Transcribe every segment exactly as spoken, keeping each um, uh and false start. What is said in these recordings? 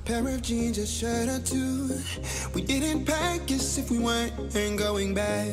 pair of jeans, a shirt or two. We didn't pack as if we weren't going back.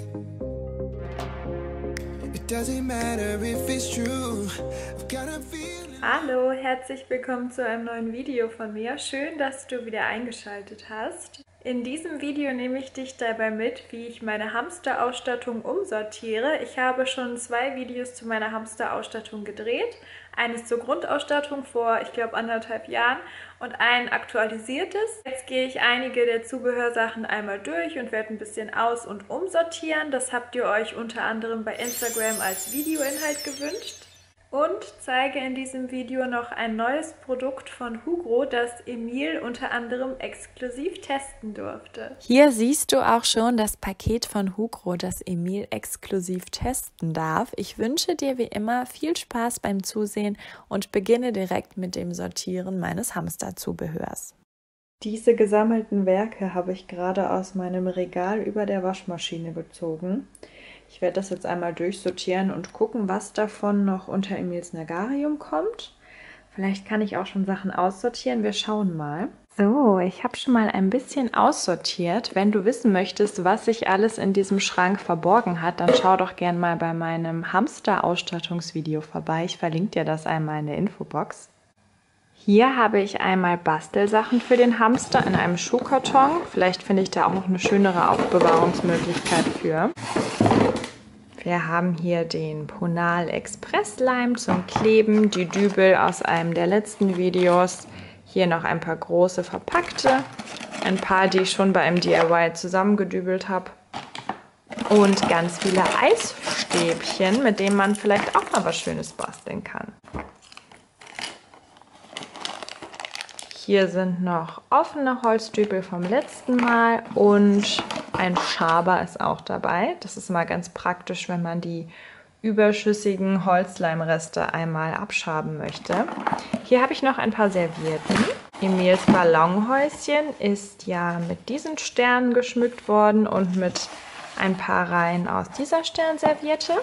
It doesn't matter if it's true. I've got a feeling. Hallo, herzlich willkommen zu einem neuen Video von mir. Schön, dass du wieder eingeschaltet hast. In diesem Video nehme ich dich dabei mit, wie ich meine Hamsterausstattung umsortiere. Ich habe schon zwei Videos zu meiner Hamsterausstattung gedreht. Eines zur Grundausstattung vor, ich glaube, anderthalb Jahren und ein aktualisiertes. Jetzt gehe ich einige der Zubehörsachen einmal durch und werde ein bisschen aus- und umsortieren. Das habt ihr euch unter anderem bei Instagram als Videoinhalt gewünscht. Und zeige in diesem Video noch ein neues Produkt von Hugro, das Emil unter anderem exklusiv testen durfte. Hier siehst du auch schon das Paket von Hugro, das Emil exklusiv testen darf. Ich wünsche dir wie immer viel Spaß beim Zusehen und beginne direkt mit dem Sortieren meines Hamsterzubehörs. Diese gesammelten Werke habe ich gerade aus meinem Regal über der Waschmaschine gezogen. Ich werde das jetzt einmal durchsortieren und gucken, was davon noch unter Emils Nergarium kommt. Vielleicht kann ich auch schon Sachen aussortieren. Wir schauen mal. So, ich habe schon mal ein bisschen aussortiert. Wenn du wissen möchtest, was sich alles in diesem Schrank verborgen hat, dann schau doch gern mal bei meinem Hamster-Ausstattungsvideo vorbei. Ich verlinke dir das einmal in der Infobox. Hier habe ich einmal Bastelsachen für den Hamster in einem Schuhkarton. Vielleicht finde ich da auch noch eine schönere Aufbewahrungsmöglichkeit für. Wir haben hier den Ponal Express Leim zum Kleben, die Dübel aus einem der letzten Videos. Hier noch ein paar große verpackte, ein paar, die ich schon bei einem D I Y zusammengedübelt habe. Und ganz viele Eisstäbchen, mit denen man vielleicht auch mal was Schönes basteln kann. Hier sind noch offene Holzdübel vom letzten Mal und ein Schaber ist auch dabei. Das ist mal ganz praktisch, wenn man die überschüssigen Holzleimreste einmal abschaben möchte. Hier habe ich noch ein paar Servietten. Emils Ballonhäuschen ist ja mit diesen Sternen geschmückt worden und mit ein paar Reihen aus dieser Sternserviette.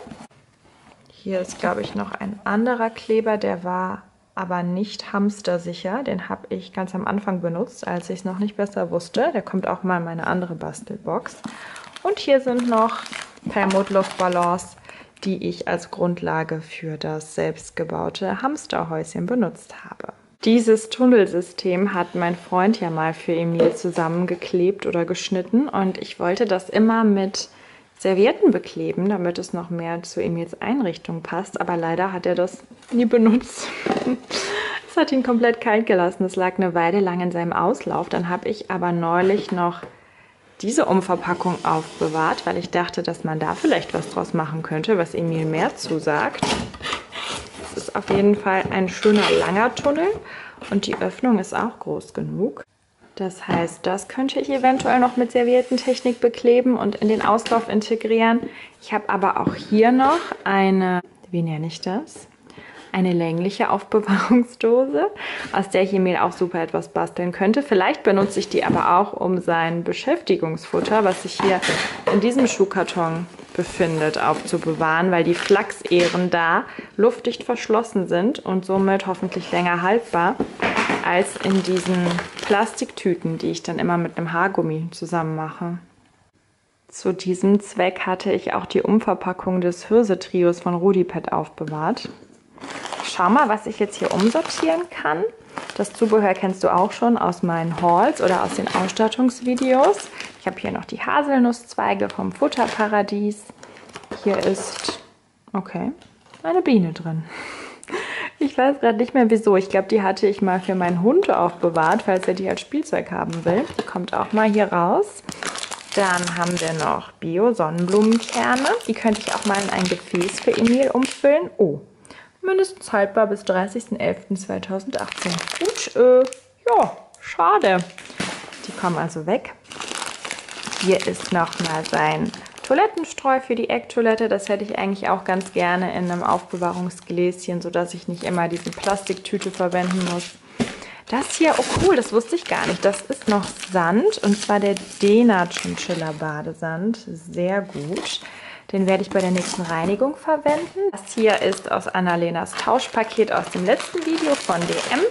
Hier ist, glaube ich, noch ein anderer Kleber, der war aber nicht hamstersicher. Den habe ich ganz am Anfang benutzt, als ich es noch nicht besser wusste. Der kommt auch mal in meine andere Bastelbox. Und hier sind noch Perlmuttluftballons, die ich als Grundlage für das selbstgebaute Hamsterhäuschen benutzt habe. Dieses Tunnelsystem hat mein Freund ja mal für Emil zusammengeklebt oder geschnitten und ich wollte das immer mit Servietten bekleben, damit es noch mehr zu Emils Einrichtung passt, aber leider hat er das nie benutzt. Es hat ihn komplett kalt gelassen, es lag eine Weile lang in seinem Auslauf. Dann habe ich aber neulich noch diese Umverpackung aufbewahrt, weil ich dachte, dass man da vielleicht was draus machen könnte, was Emil mehr zusagt. Es ist auf jeden Fall ein schöner langer Tunnel und die Öffnung ist auch groß genug. Das heißt, das könnte ich eventuell noch mit Serviettentechnik bekleben und in den Auslauf integrieren. Ich habe aber auch hier noch eine, wie nenne ich das? Eine längliche Aufbewahrungsdose, aus der ich Emil auch super etwas basteln könnte. Vielleicht benutze ich die aber auch, um sein Beschäftigungsfutter, was sich hier in diesem Schuhkarton befindet, aufzubewahren, weil die Flachsähren da luftdicht verschlossen sind und somit hoffentlich länger haltbar als in diesen Plastiktüten, die ich dann immer mit einem Haargummi zusammen mache. Zu diesem Zweck hatte ich auch die Umverpackung des Hirse-Trios von Rudipet aufbewahrt. Schau mal, was ich jetzt hier umsortieren kann. Das Zubehör kennst du auch schon aus meinen Hauls oder aus den Ausstattungsvideos. Ich habe hier noch die Haselnusszweige vom Futterparadies. Hier ist, okay, eine Biene drin. Ich weiß gerade nicht mehr wieso. Ich glaube, die hatte ich mal für meinen Hund aufbewahrt, falls er die als Spielzeug haben will. Die kommt auch mal hier raus. Dann haben wir noch Bio-Sonnenblumenkerne. Die könnte ich auch mal in ein Gefäß für Emil umfüllen. Oh, mindestens haltbar bis dreißigsten elften zweitausendachtzehn. Gut, äh, ja, schade. Die kommen also weg. Hier ist nochmal sein Toilettenstreu für die Ecktoilette. Das hätte ich eigentlich auch ganz gerne in einem Aufbewahrungsgläschen, sodass ich nicht immer diese Plastiktüte verwenden muss. Das hier, oh cool, das wusste ich gar nicht. Das ist noch Sand und zwar der Dena Chinchilla Badesand. Sehr gut. Den werde ich bei der nächsten Reinigung verwenden. Das hier ist aus Annalenas Tauschpaket aus dem letzten Video von D M.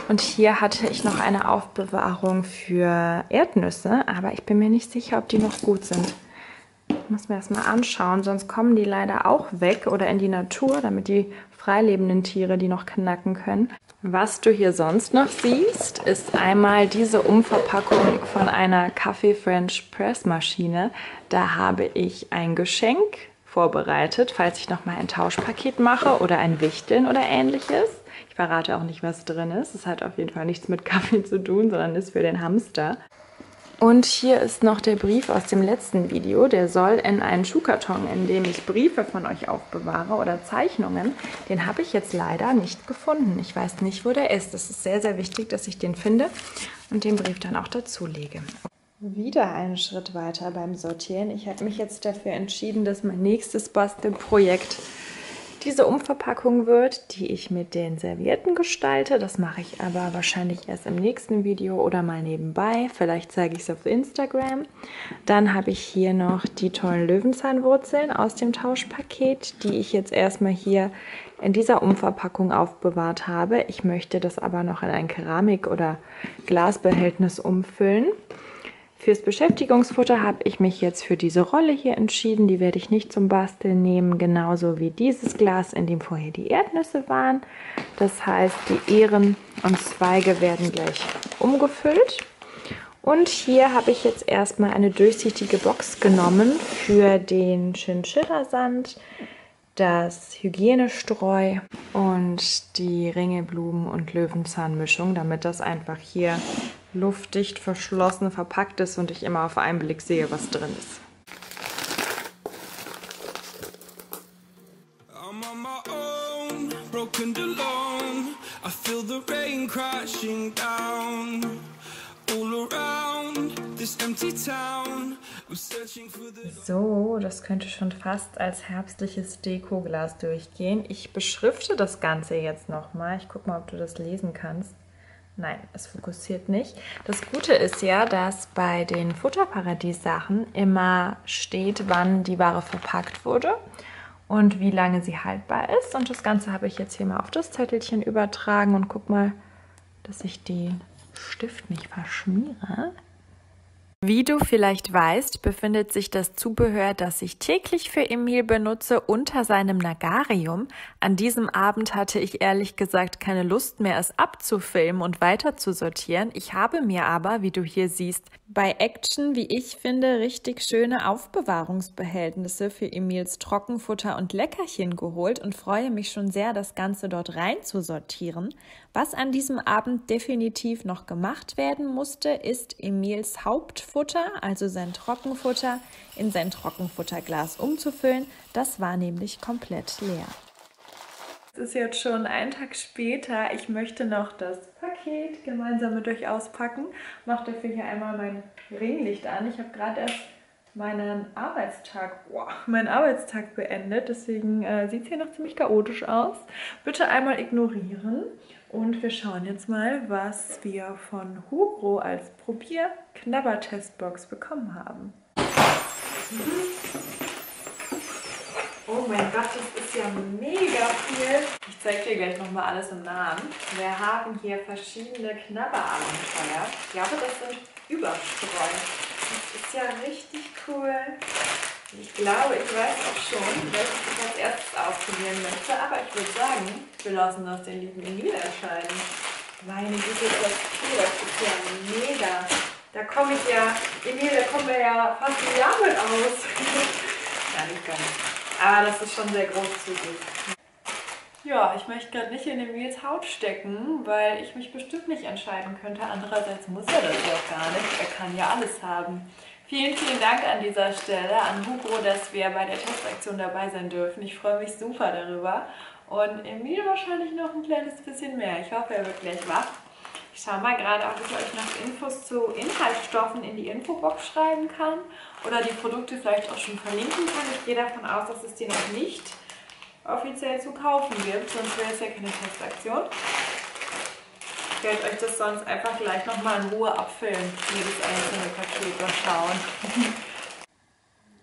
Und hier hatte ich noch eine Aufbewahrung für Erdnüsse, aber ich bin mir nicht sicher, ob die noch gut sind. Ich muss mir das mal anschauen, sonst kommen die leider auch weg oder in die Natur, damit die freilebenden Tiere die noch knacken können. Was du hier sonst noch siehst, ist einmal diese Umverpackung von einer Kaffee French Press Maschine. Da habe ich ein Geschenk vorbereitet, falls ich nochmal ein Tauschpaket mache oder ein Wichteln oder ähnliches. Ich verrate auch nicht, was drin ist. Es hat auf jeden Fall nichts mit Kaffee zu tun, sondern ist für den Hamster. Und hier ist noch der Brief aus dem letzten Video. Der soll in einen Schuhkarton, in dem ich Briefe von euch aufbewahre oder Zeichnungen. Den habe ich jetzt leider nicht gefunden. Ich weiß nicht, wo der ist. Es ist sehr, sehr wichtig, dass ich den finde und den Brief dann auch dazu lege. Wieder einen Schritt weiter beim Sortieren. Ich habe mich jetzt dafür entschieden, dass mein nächstes Bastelprojekt diese Umverpackung wird, die ich mit den Servietten gestalte. Das mache ich aber wahrscheinlich erst im nächsten Video oder mal nebenbei. Vielleicht zeige ich es auf Instagram. Dann habe ich hier noch die tollen Löwenzahnwurzeln aus dem Tauschpaket, die ich jetzt erstmal hier in dieser Umverpackung aufbewahrt habe. Ich möchte das aber noch in ein Keramik- oder Glasbehältnis umfüllen. Fürs Beschäftigungsfutter habe ich mich jetzt für diese Rolle hier entschieden. Die werde ich nicht zum Basteln nehmen, genauso wie dieses Glas, in dem vorher die Erdnüsse waren. Das heißt, die Ähren und Zweige werden gleich umgefüllt. Und hier habe ich jetzt erstmal eine durchsichtige Box genommen für den Chinchilla-Sand, das Hygienestreu und die Ringelblumen- und Löwenzahnmischung, damit das einfach hier luftdicht verschlossen verpackt ist und ich immer auf einen Blick sehe, was drin ist. So, das könnte schon fast als herbstliches Dekoglas durchgehen. Ich beschrifte das Ganze jetzt nochmal. Ich gucke mal, ob du das lesen kannst. Nein, es fokussiert nicht. Das Gute ist ja, dass bei den Futterparadies-Sachen immer steht, wann die Ware verpackt wurde und wie lange sie haltbar ist. Und das Ganze habe ich jetzt hier mal auf das Zettelchen übertragen und guck mal, dass ich den Stift nicht verschmiere. Wie du vielleicht weißt, befindet sich das Zubehör, das ich täglich für Emil benutze, unter seinem Nagarium. An diesem Abend hatte ich ehrlich gesagt keine Lust mehr, es abzufilmen und weiter zu sortieren. Ich habe mir aber, wie du hier siehst, bei Action, wie ich finde, richtig schöne Aufbewahrungsbehältnisse für Emils Trockenfutter und Leckerchen geholt und freue mich schon sehr, das Ganze dort rein zu sortieren. Was an diesem Abend definitiv noch gemacht werden musste, ist Emils Hauptfutter, also sein Trockenfutter, in sein Trockenfutterglas umzufüllen. Das war nämlich komplett leer. Es ist jetzt schon ein Tag später. Ich möchte noch das Paket gemeinsam mit euch auspacken. Mache dafür hier einmal mein Ringlicht an. Ich habe gerade erst meinen Arbeitstag, wow, meinen Arbeitstag beendet. Deswegen äh, sieht es hier noch ziemlich chaotisch aus. Bitte einmal ignorieren. Und wir schauen jetzt mal, was wir von Hugro als Probier-Knabber-Testbox bekommen haben. Oh mein Gott, das ist ja mega viel. Ich zeige dir gleich nochmal alles im Namen. Wir haben hier verschiedene Knabberabenteuer. Ich glaube, das sind Überstreu. Das ist ja richtig cool. Ich glaube, ich weiß auch schon, welches ich als erstes ausprobieren möchte. Aber ich würde sagen, wir lassen das den lieben Emil entscheiden. Meine Güte, das ist cool. Das ist ja mega. Da komme ich ja, Emil, da kommen wir ja fast ein Jahr mit aus. Ja, nicht ganz. Aber das ist schon sehr großzügig. Ja, ich möchte gerade nicht in Emils Haut stecken, weil ich mich bestimmt nicht entscheiden könnte. Andererseits muss er das ja auch gar nicht. Er kann ja alles haben. Vielen, vielen Dank an dieser Stelle an Hugro, dass wir bei der Testaktion dabei sein dürfen. Ich freue mich super darüber. Und Emil wahrscheinlich noch ein kleines bisschen mehr. Ich hoffe, er wird gleich wach. Ich schaue mal gerade, ob ich euch noch Infos zu Inhaltsstoffen in die Infobox schreiben kann oder die Produkte vielleicht auch schon verlinken kann. Ich gehe davon aus, dass es die noch nicht offiziell zu kaufen gibt, sonst wäre es ja keine Testaktion. Ich werde euch das sonst einfach gleich nochmal in Ruhe abfüllen, jedes einzelne Paket durchschauen.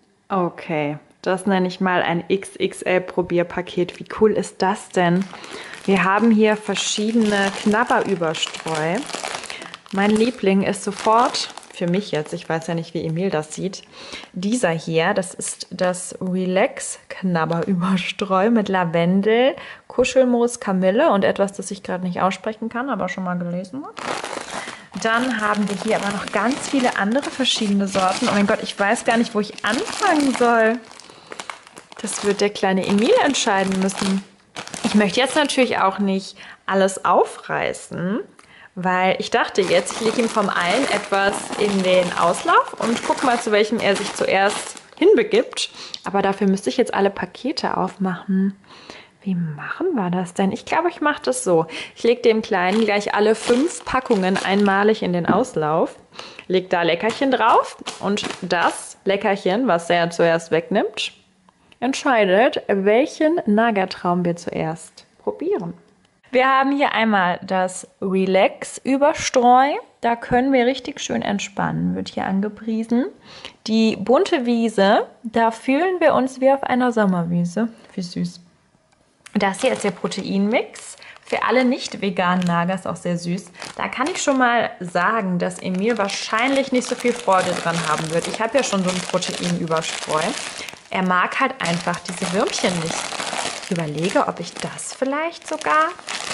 Okay, das nenne ich mal ein X X L-Probierpaket. Wie cool ist das denn? Wir haben hier verschiedene Knabberüberstreu. Mein Liebling ist sofort, für mich jetzt, ich weiß ja nicht, wie Emil das sieht, dieser hier. Das ist das Relax Knabberüberstreu mit Lavendel, Kuschelmoos, Kamille und etwas, das ich gerade nicht aussprechen kann, aber schon mal gelesen habe. Dann haben wir hier aber noch ganz viele andere verschiedene Sorten. Oh mein Gott, ich weiß gar nicht, wo ich anfangen soll. Das wird der kleine Emil entscheiden müssen. Ich möchte jetzt natürlich auch nicht alles aufreißen, weil ich dachte jetzt, ich lege ihm vom allen etwas in den Auslauf und gucke mal, zu welchem er sich zuerst hinbegibt. Aber dafür müsste ich jetzt alle Pakete aufmachen. Wie machen wir das denn? Ich glaube, ich mache das so. Ich lege dem Kleinen gleich alle fünf Packungen einmalig in den Auslauf, lege da Leckerchen drauf und das Leckerchen, was er zuerst wegnimmt, entscheidet, welchen Nagertraum wir zuerst probieren. Wir haben hier einmal das Relax-Überstreu. Da können wir richtig schön entspannen, wird hier angepriesen. Die bunte Wiese, da fühlen wir uns wie auf einer Sommerwiese. Wie süß. Das hier ist der Proteinmix. Für alle nicht veganen Nagers auch sehr süß. Da kann ich schon mal sagen, dass Emil wahrscheinlich nicht so viel Freude dran haben wird. Ich habe ja schon so ein Proteinüberstreu. Er mag halt einfach diese Würmchen nicht. Ich überlege, ob ich das vielleicht sogar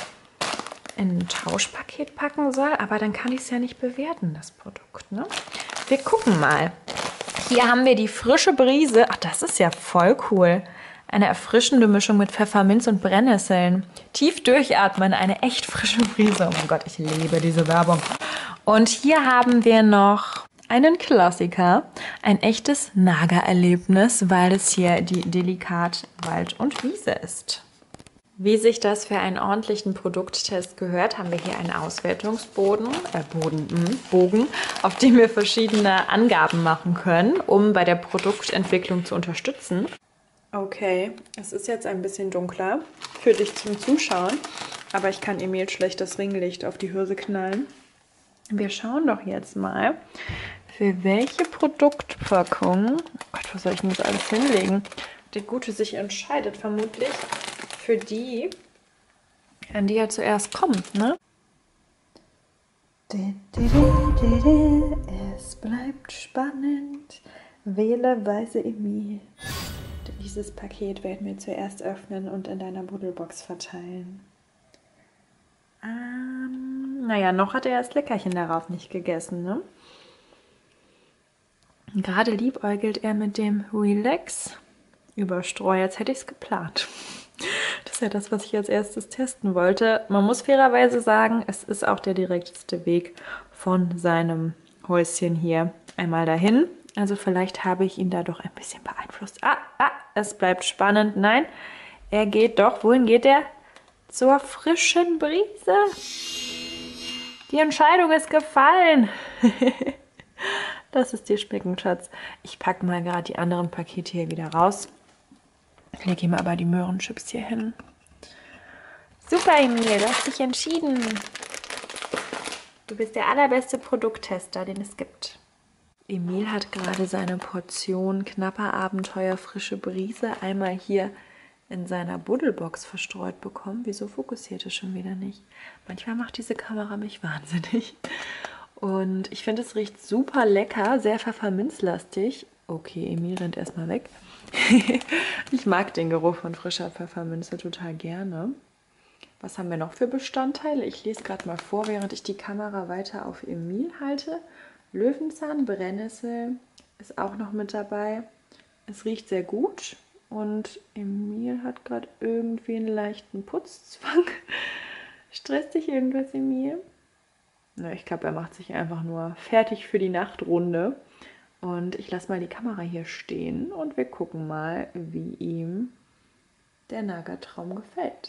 in ein Tauschpaket packen soll. Aber dann kann ich es ja nicht bewerten, das Produkt, ne? Wir gucken mal. Hier haben wir die frische Brise. Ach, das ist ja voll cool. Eine erfrischende Mischung mit Pfefferminz und Brennnesseln. Tief durchatmen, eine echt frische Brise. Oh mein Gott, ich liebe diese Werbung. Und hier haben wir noch einen Klassiker, ein echtes Nagererlebnis, weil es hier die Delikat Wald und Wiese ist. Wie sich das für einen ordentlichen Produkttest gehört, haben wir hier einen Auswertungsboden, äh Boden, mh, Bogen, auf dem wir verschiedene Angaben machen können, um bei der Produktentwicklung zu unterstützen. Okay, es ist jetzt ein bisschen dunkler für dich zum Zuschauen, aber ich kann Emil schlecht das Ringlicht auf die Hülse knallen. Wir schauen doch jetzt mal, für welche Produktpackung, oh Gott, wo soll ich denn das alles hinlegen? Der Gute sich entscheidet vermutlich für die, an die er zuerst kommt, ne? Es bleibt spannend, wähle weise Emil. Dieses Paket werden wir zuerst öffnen und in deiner Buddelbox verteilen. Ähm, naja, noch hat er das Leckerchen darauf nicht gegessen, ne? Gerade liebäugelt er mit dem Relax-Überstreu. Jetzt hätte ich es geplant. Das ist ja das, was ich als erstes testen wollte. Man muss fairerweise sagen, es ist auch der direkteste Weg von seinem Häuschen hier einmal dahin. Also vielleicht habe ich ihn da doch ein bisschen beeinflusst. Ah, ah, es bleibt spannend. Nein, er geht doch. Wohin geht er? Zur frischen Brise. Die Entscheidung ist gefallen. Das ist dir Spicken, Schatz. Ich packe mal gerade die anderen Pakete hier wieder raus. Ich lege ihm aber die Möhrenchips hier hin. Super, Emil, du hast dich entschieden. Du bist der allerbeste Produkttester, den es gibt. Emil hat gerade seine Portion knapper Abenteuer frische Brise einmal hier in seiner Buddelbox verstreut bekommen. Wieso fokussiert es schon wieder nicht? Manchmal macht diese Kamera mich wahnsinnig. Und ich finde, es riecht super lecker, sehr pfefferminzlastig. Okay, Emil rennt erstmal weg. Ich mag den Geruch von frischer Pfefferminze total gerne. Was haben wir noch für Bestandteile? Ich lese gerade mal vor, während ich die Kamera weiter auf Emil halte. Löwenzahn, Brennnessel ist auch noch mit dabei. Es riecht sehr gut und Emil hat gerade irgendwie einen leichten Putzzwang. Stresst dich irgendwas, Emil? Na, ich glaube, er macht sich einfach nur fertig für die Nachtrunde. Und ich lasse mal die Kamera hier stehen und wir gucken mal, wie ihm der Nagertraum gefällt.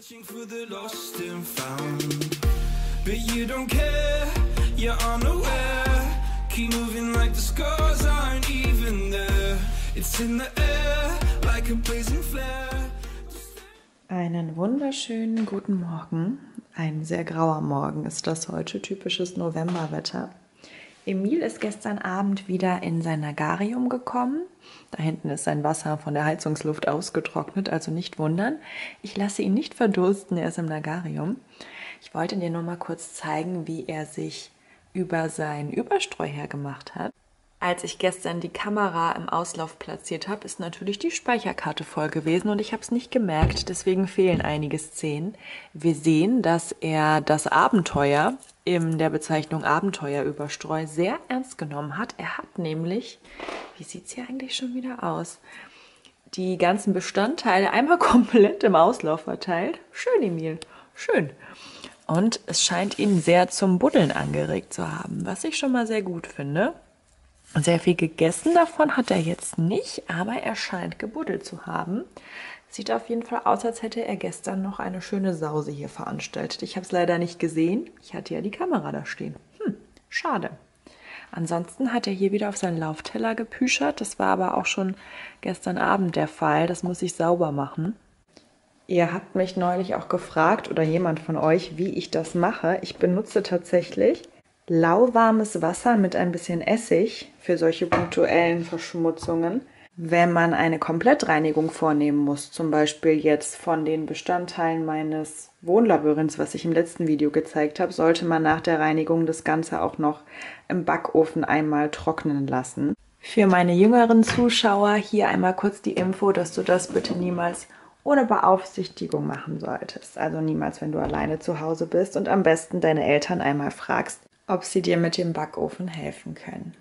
Keep moving like the scars aren't even there. It's in the air like a blazing flare. Einen wunderschönen guten Morgen. Ein sehr grauer Morgen ist das heute, typisches Novemberwetter. Emil ist gestern Abend wieder in sein Nagarium gekommen. Da hinten ist sein Wasser von der Heizungsluft ausgetrocknet, also nicht wundern. Ich lasse ihn nicht verdursten, er ist im Nagarium. Ich wollte dir nur mal kurz zeigen, wie er sich über sein Überstreu hergemacht hat. Als ich gestern die Kamera im Auslauf platziert habe, ist natürlich die Speicherkarte voll gewesen und ich habe es nicht gemerkt, deswegen fehlen einige Szenen. Wir sehen, dass er das Abenteuer in der Bezeichnung Abenteuerüberstreu sehr ernst genommen hat. Er hat nämlich, wie sieht es hier eigentlich schon wieder aus, die ganzen Bestandteile einmal komplett im Auslauf verteilt. Schön, Emil, schön. Und es scheint ihn sehr zum Buddeln angeregt zu haben, was ich schon mal sehr gut finde. Sehr viel gegessen davon hat er jetzt nicht, aber er scheint gebuddelt zu haben. Sieht auf jeden Fall aus, als hätte er gestern noch eine schöne Sause hier veranstaltet. Ich habe es leider nicht gesehen. Ich hatte ja die Kamera da stehen. Hm, schade. Ansonsten hat er hier wieder auf seinen Laufteller gepüschert. Das war aber auch schon gestern Abend der Fall. Das muss ich sauber machen. Ihr habt mich neulich auch gefragt, oder jemand von euch, wie ich das mache. Ich benutze tatsächlich lauwarmes Wasser mit ein bisschen Essig für solche punktuellen Verschmutzungen. Wenn man eine Komplettreinigung vornehmen muss, zum Beispiel jetzt von den Bestandteilen meines Wohnlabyrinths, was ich im letzten Video gezeigt habe, sollte man nach der Reinigung das Ganze auch noch im Backofen einmal trocknen lassen. Für meine jüngeren Zuschauer hier einmal kurz die Info, dass du das bitte niemals ohne Beaufsichtigung machen solltest. Also niemals, wenn du alleine zu Hause bist und am besten deine Eltern einmal fragst, ob sie dir mit dem Backofen helfen können.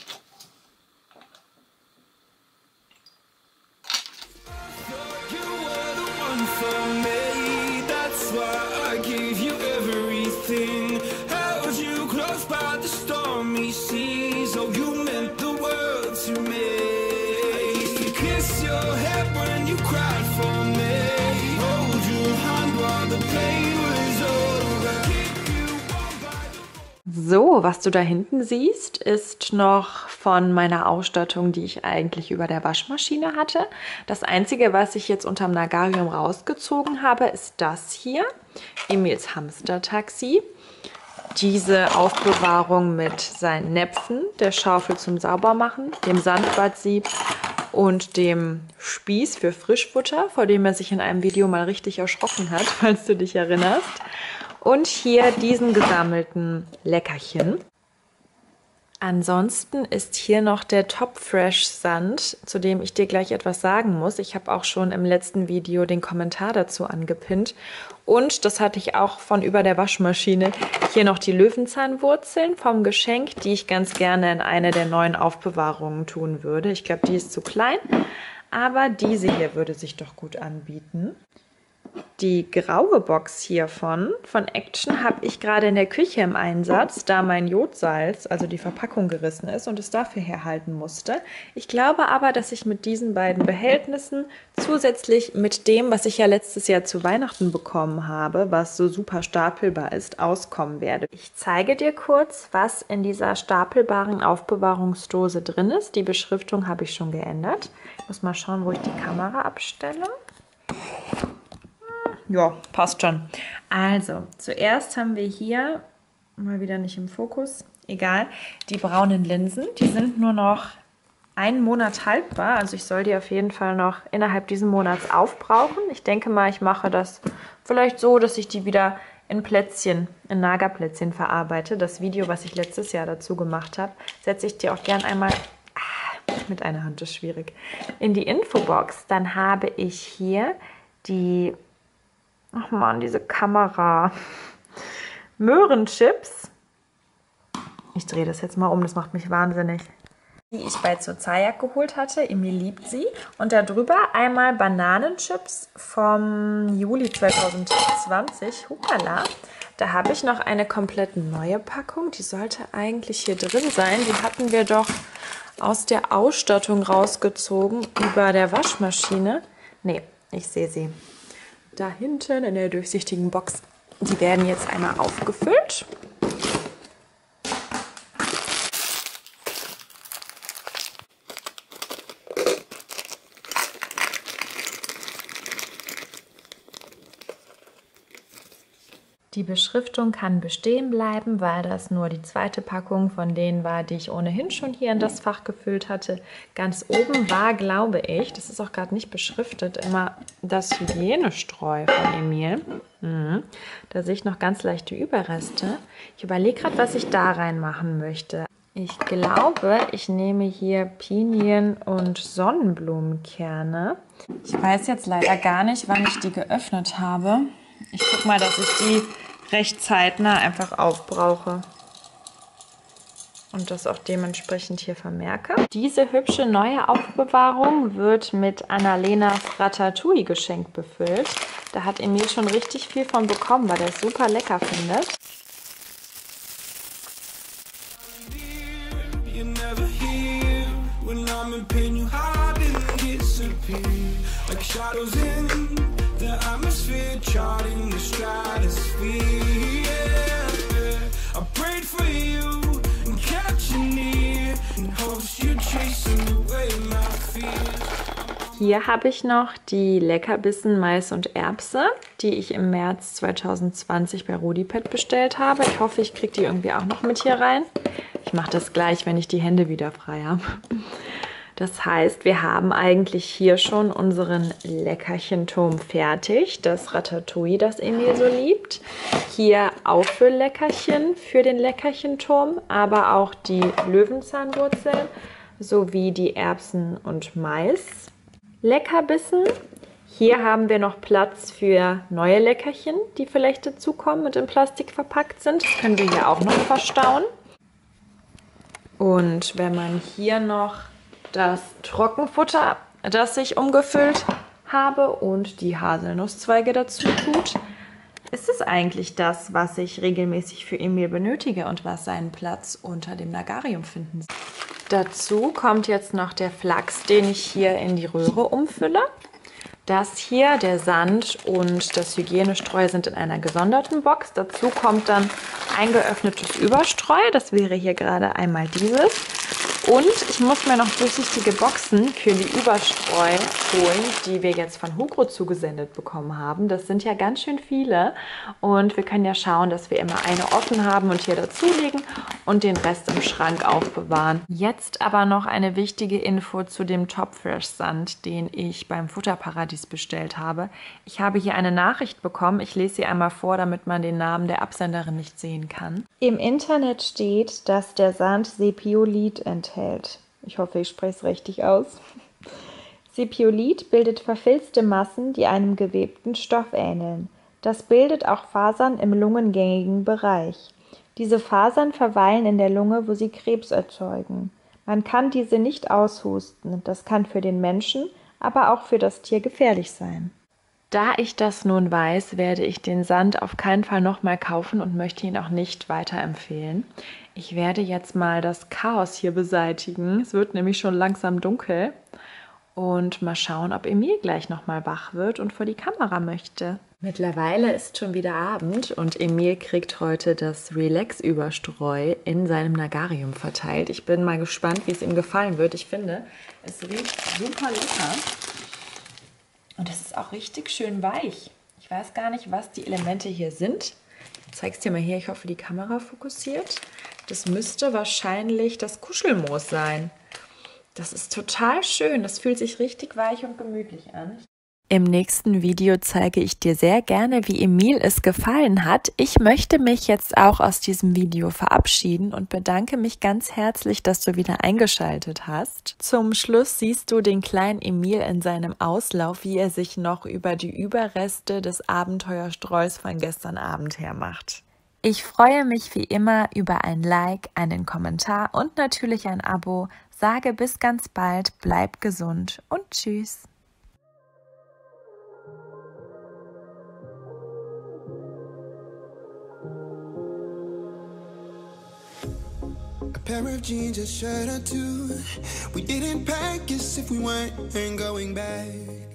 So, was du da hinten siehst, ist noch von meiner Ausstattung, die ich eigentlich über der Waschmaschine hatte. Das Einzige, was ich jetzt unterm Nagarium rausgezogen habe, ist das hier, Emils Hamstertaxi. Diese Aufbewahrung mit seinen Näpfen, der Schaufel zum Saubermachen, dem Sandbadsieb und dem Spieß für Frischfutter, vor dem er sich in einem Video mal richtig erschrocken hat, falls du dich erinnerst. Und hier diesen gesammelten Leckerchen. Ansonsten ist hier noch der Top Fresh Sand, zu dem ich dir gleich etwas sagen muss. Ich habe auch schon im letzten Video den Kommentar dazu angepinnt. Und das hatte ich auch von über der Waschmaschine. Hier noch die Löwenzahnwurzeln vom Geschenk, die ich ganz gerne in eine der neuen Aufbewahrungen tun würde. Ich glaube, die ist zu klein, aber diese hier würde sich doch gut anbieten. Die graue Box hiervon, von Action, habe ich gerade in der Küche im Einsatz, da mein Jodsalz, also die Verpackung, gerissen ist und es dafür herhalten musste. Ich glaube aber, dass ich mit diesen beiden Behältnissen zusätzlich mit dem, was ich ja letztes Jahr zu Weihnachten bekommen habe, was so super stapelbar ist, auskommen werde. Ich zeige dir kurz, was in dieser stapelbaren Aufbewahrungsdose drin ist. Die Beschriftung habe ich schon geändert. Ich muss mal schauen, wo ich die Kamera abstelle. Ja, passt schon. Also, zuerst haben wir hier, mal wieder nicht im Fokus, egal, die braunen Linsen. Die sind nur noch einen Monat haltbar. Also ich soll die auf jeden Fall noch innerhalb dieses Monats aufbrauchen. Ich denke mal, ich mache das vielleicht so, dass ich die wieder in Plätzchen, in Nagerplätzchen verarbeite. Das Video, was ich letztes Jahr dazu gemacht habe, setze ich dir auch gern einmal, ah, mit einer Hand ist schwierig, in die Infobox. Dann habe ich hier die... Ach man, diese Kamera. Möhrenchips. Ich drehe das jetzt mal um, das macht mich wahnsinnig. Die ich bei Zozajak geholt hatte. Emil liebt sie. Und darüber einmal Bananenchips vom Juli zweitausendzwanzig. Hupala. Da habe ich noch eine komplett neue Packung. Die sollte eigentlich hier drin sein. Die hatten wir doch aus der Ausstattung rausgezogen über der Waschmaschine. Nee, ich sehe sie. Da hinten in der durchsichtigen Box. Die werden jetzt einmal aufgefüllt. Die Beschriftung kann bestehen bleiben, weil das nur die zweite Packung von denen war, die ich ohnehin schon hier in das Fach gefüllt hatte. Ganz oben war, glaube ich, das ist auch gerade nicht beschriftet, immer das Hygienestreu von Emil. Mhm. Da sehe ich noch ganz leichte Überreste. Ich überlege gerade, was ich da reinmachen möchte. Ich glaube, ich nehme hier Pinien- und Sonnenblumenkerne. Ich weiß jetzt leider gar nicht, wann ich die geöffnet habe. Ich gucke mal, dass ich die recht zeitnah einfach aufbrauche und das auch dementsprechend hier vermerke. Diese hübsche neue Aufbewahrung wird mit Annalenas Ratatouille-Geschenk befüllt. Da hat Emil schon richtig viel von bekommen, weil er es super lecker findet. Hier habe ich noch die Leckerbissen Mais und Erbse, die ich im März zweitausendzwanzig bei Rodipet bestellt habe. Ich hoffe, ich kriege die irgendwie auch noch mit hier rein. Ich mache das gleich, wenn ich die Hände wieder frei habe. Das heißt, wir haben eigentlich hier schon unseren Leckerchenturm fertig. Das Ratatouille, das Emil so liebt. Hier Auffüllleckerchen für den Leckerchenturm, aber auch die Löwenzahnwurzeln sowie die Erbsen und Mais. Leckerbissen. Hier haben wir noch Platz für neue Leckerchen, die vielleicht dazukommen und in Plastik verpackt sind. Das können wir hier auch noch verstauen. Und wenn man hier noch das Trockenfutter, das ich umgefüllt habe, und die Haselnusszweige dazu tut, ist es eigentlich das, was ich regelmäßig für Emil benötige und was seinen Platz unter dem Nagarium finden soll. Dazu kommt jetzt noch der Flachs, den ich hier in die Röhre umfülle. Das hier, der Sand und das Hygienestreu sind in einer gesonderten Box. Dazu kommt dann ein geöffnetes Überstreu. Das wäre hier gerade einmal dieses. Und ich muss mir noch durchsichtige Boxen für die Überstreu holen, die wir jetzt von Hugro zugesendet bekommen haben. Das sind ja ganz schön viele und wir können ja schauen, dass wir immer eine offen haben und hier dazulegen und den Rest im Schrank aufbewahren. Jetzt aber noch eine wichtige Info zu dem Topfresh-Sand, den ich beim Futterparadies bestellt habe. Ich habe hier eine Nachricht bekommen. Ich lese sie einmal vor, damit man den Namen der Absenderin nicht sehen kann. Im Internet steht, dass der Sand Sepiolid enthält. Ich hoffe, ich spreche es richtig aus. Sepiolid bildet verfilzte Massen, die einem gewebten Stoff ähneln. Das bildet auch Fasern im lungengängigen Bereich. Diese Fasern verweilen in der Lunge, wo sie Krebs erzeugen. Man kann diese nicht aushusten. Das kann für den Menschen, aber auch für das Tier gefährlich sein. Da ich das nun weiß, werde ich den Sand auf keinen Fall nochmal kaufen und möchte ihn auch nicht weiterempfehlen. Ich werde jetzt mal das Chaos hier beseitigen. Es wird nämlich schon langsam dunkel. Und mal schauen, ob Emil gleich nochmal wach wird und vor die Kamera möchte. Mittlerweile ist schon wieder Abend und Emil kriegt heute das Relax-Überstreu in seinem Nagarium verteilt. Ich bin mal gespannt, wie es ihm gefallen wird. Ich finde, es riecht super lecker. Und es ist auch richtig schön weich. Ich weiß gar nicht, was die Elemente hier sind. Ich zeige es dir mal hier. Ich hoffe, die Kamera fokussiert. Das müsste wahrscheinlich das Kuschelmoos sein. Das ist total schön. Das fühlt sich richtig weich und gemütlich an. Im nächsten Video zeige ich dir sehr gerne, wie Emil es gefallen hat. Ich möchte mich jetzt auch aus diesem Video verabschieden und bedanke mich ganz herzlich, dass du wieder eingeschaltet hast. Zum Schluss siehst du den kleinen Emil in seinem Auslauf, wie er sich noch über die Überreste des Abenteuerstreus von gestern Abend hermacht. Ich freue mich wie immer über ein Like, einen Kommentar und natürlich ein Abo. Sage bis ganz bald, bleib gesund und tschüss. A pair of jeans, a shirt or two. We didn't pack as if we weren't going back.